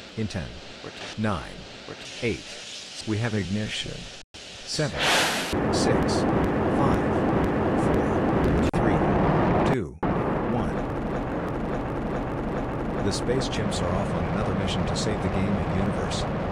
In 10, 9, 8. We have ignition. 7, 6, 5, 4, 3, 2, 1. The space chimps are off on another mission to save the game and universe.